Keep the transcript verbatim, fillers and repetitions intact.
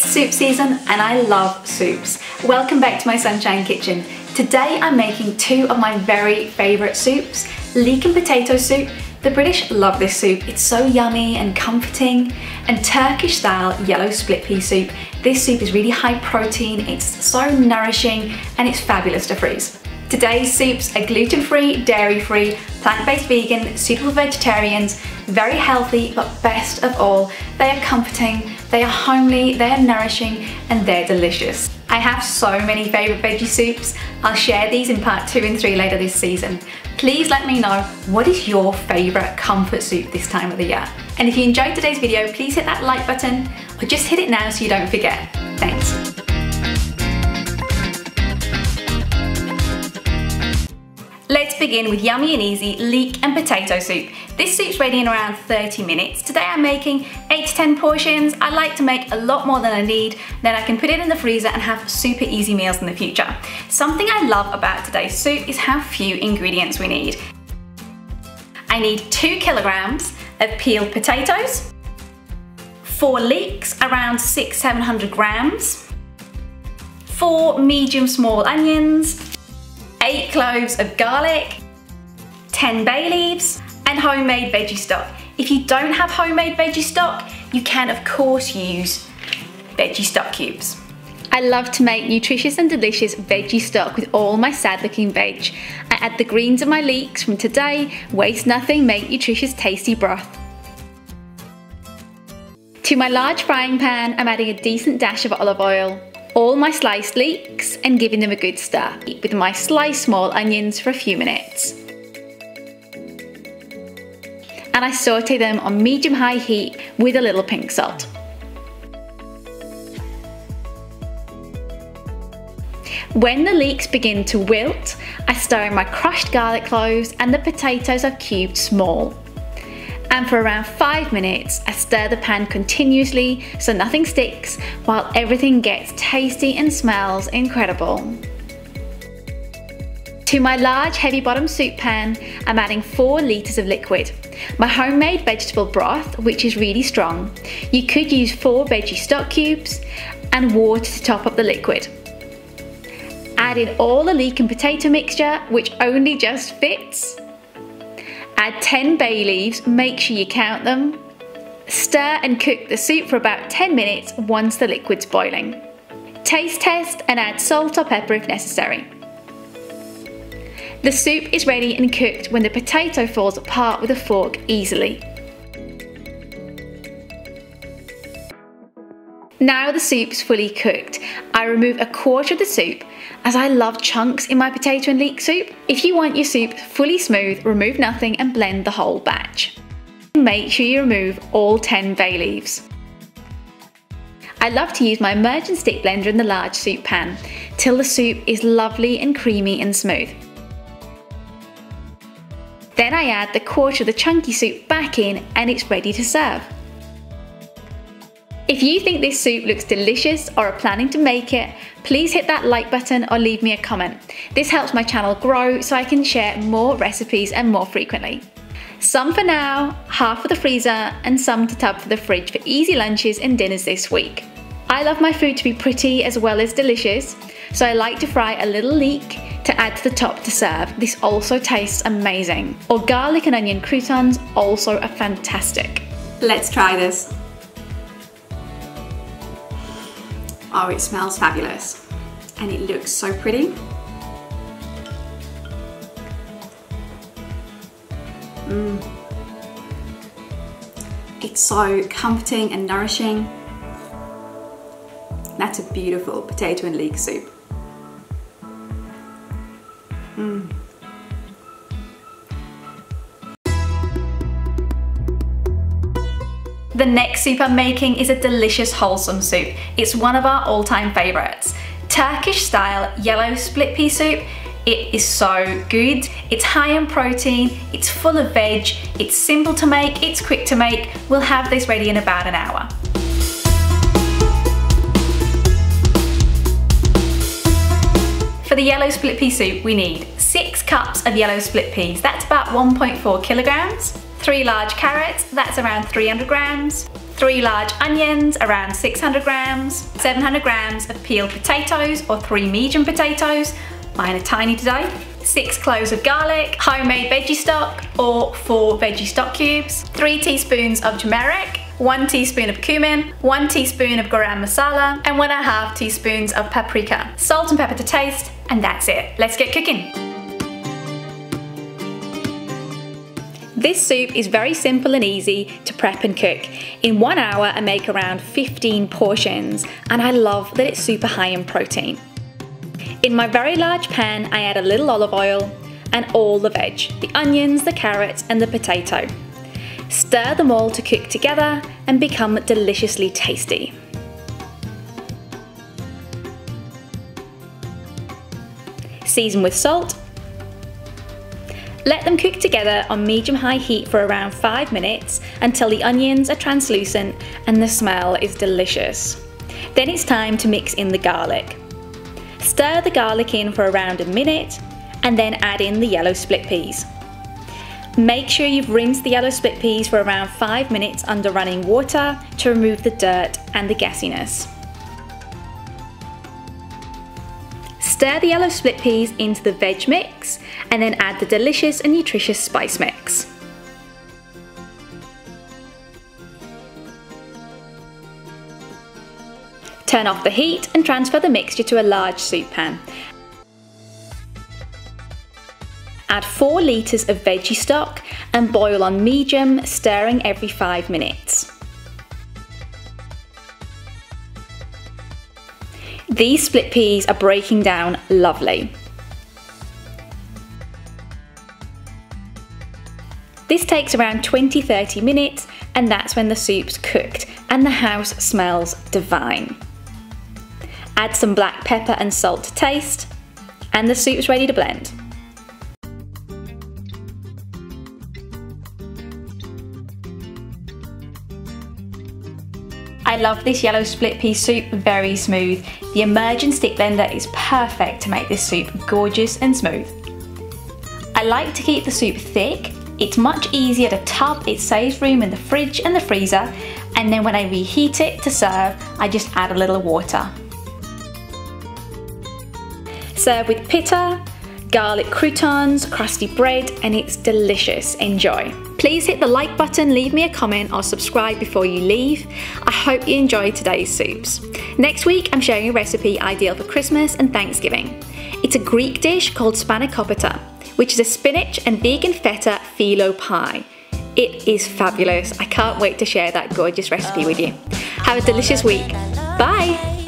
It's soup season and I love soups. Welcome back to my Sunshine Kitchen. Today I'm making two of my very favourite soups, leek and potato soup. The British love this soup, it's so yummy and comforting. And Turkish style yellow split pea soup. This soup is really high protein, it's so nourishing and it's fabulous to freeze. Today's soups are gluten-free, dairy-free, plant-based vegan, suitable for vegetarians, very healthy, but best of all, they are comforting, they are homely, they are nourishing, and they're delicious. I have so many favourite veggie soups. I'll share these in part two and three later this season. Please let me know, what is your favourite comfort soup this time of the year? And if you enjoyed today's video, please hit that like button, or just hit it now so you don't forget. Thanks. Let's begin with yummy and easy leek and potato soup. This soup's ready in around thirty minutes. Today I'm making eight to ten portions. I like to make a lot more than I need, then I can put it in the freezer and have super easy meals in the future. Something I love about today's soup is how few ingredients we need. I need two kilograms of peeled potatoes, four leeks, around six, seven hundred grams, four medium small onions, eight cloves of garlic, ten bay leaves, and homemade veggie stock. If you don't have homemade veggie stock, you can of course use veggie stock cubes. I love to make nutritious and delicious veggie stock with all my sad looking veg. I add the greens of my leeks from today, waste nothing, make nutritious tasty broth. To my large frying pan, I'm adding a decent dash of olive oil, all my sliced leeks and giving them a good stir with my sliced small onions for a few minutes. And I saute them on medium-high heat with a little pink salt. When the leeks begin to wilt, I stir in my crushed garlic cloves and the potatoes I've cubed small. And for around five minutes, I stir the pan continuously so nothing sticks while everything gets tasty and smells incredible. To my large heavy bottom soup pan, I'm adding four litres of liquid. My homemade vegetable broth, which is really strong. You could use four veggie stock cubes and water to top up the liquid. Add in all the leek and potato mixture, which only just fits. Add ten bay leaves, make sure you count them. Stir and cook the soup for about ten minutes once the liquid's boiling. Taste test and add salt or pepper if necessary. The soup is ready and cooked when the potato falls apart with a fork easily. Now the soup's fully cooked, I remove a quarter of the soup as I love chunks in my potato and leek soup. If you want your soup fully smooth, remove nothing and blend the whole batch. Make sure you remove all ten bay leaves. I love to use my merge and stick blender in the large soup pan till the soup is lovely and creamy and smooth. Then I add the quarter of the chunky soup back in and it's ready to serve. If you think this soup looks delicious or are planning to make it, please hit that like button or leave me a comment. This helps my channel grow so I can share more recipes and more frequently. Some for now, half for the freezer, and some to tub for the fridge for easy lunches and dinners this week. I love my food to be pretty as well as delicious, so I like to fry a little leek to add to the top to serve. This also tastes amazing. Or garlic and onion croutons also are fantastic. Let's try this. Oh, it smells fabulous and it looks so pretty. Mm. It's so comforting and nourishing. That's a beautiful potato and leek soup. Mm. The next soup I'm making is a delicious wholesome soup. It's one of our all-time favourites. Turkish style yellow split pea soup. It is so good. It's high in protein, it's full of veg, it's simple to make, it's quick to make. We'll have this ready in about an hour. For the yellow split pea soup, we need six cups of yellow split peas. That's about one point four kilograms. Three large carrots, that's around three hundred grams. three large onions, around six hundred grams, seven hundred grams of peeled potatoes or three medium potatoes, mine are tiny today, six cloves of garlic, homemade veggie stock or four veggie stock cubes, three teaspoons of turmeric, one teaspoon of cumin, one teaspoon of garam masala, and one and a half teaspoons of paprika. Salt and pepper to taste, and that's it. Let's get cooking. This soup is very simple and easy to prep and cook. In one hour, I make around fifteen portions, and I love that it's super high in protein. In my very large pan, I add a little olive oil and all the veg, the onions, the carrots, and the potato. Stir them all to cook together and become deliciously tasty. Season with salt. Let them cook together on medium-high heat for around five minutes until the onions are translucent and the smell is delicious. Then it's time to mix in the garlic. Stir the garlic in for around a minute and then add in the yellow split peas. Make sure you've rinsed the yellow split peas for around five minutes under running water to remove the dirt and the gassiness. Stir the yellow split peas into the veg mix and then add the delicious and nutritious spice mix. Turn off the heat and transfer the mixture to a large soup pan. Add four litres of veggie stock and boil on medium, stirring every five minutes. These split peas are breaking down lovely. This takes around twenty to thirty minutes, and that's when the soup's cooked and the house smells divine. Add some black pepper and salt to taste, and the soup's ready to blend. I love this yellow split pea soup, very smooth. The Emergent stick blender is perfect to make this soup gorgeous and smooth. I like to keep the soup thick. It's much easier to tub, it saves room in the fridge and the freezer, and then when I reheat it to serve, I just add a little water. Serve with pita, garlic croutons, crusty bread, and it's delicious. Enjoy. Please hit the like button, leave me a comment or subscribe before you leave. I hope you enjoyed today's soups. Next week I'm sharing a recipe ideal for Christmas and Thanksgiving. It's a Greek dish called spanakopita, which is a spinach and vegan feta phyllo pie. It is fabulous. I can't wait to share that gorgeous recipe with you. Have a delicious week. Bye!